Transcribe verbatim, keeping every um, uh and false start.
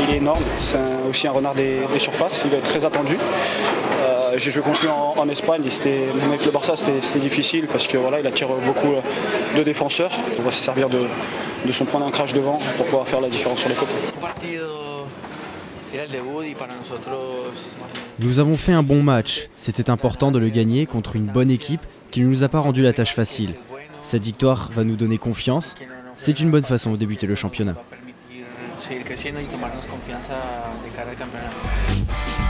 il est énorme, c'est un, aussi un renard des, des surfaces, il va être très attendu. Euh, J'ai joué contre lui en, en Espagne, et même avec le Barça c'était difficile parce que voilà, il attire beaucoup de défenseurs. On va se servir de, de son point d'ancrage devant pour pouvoir faire la différence sur les côtés. Nous avons fait un bon match, c'était important de le gagner contre une bonne équipe qui ne nous a pas rendu la tâche facile. Cette victoire va nous donner confiance, c'est une bonne façon de débuter le championnat.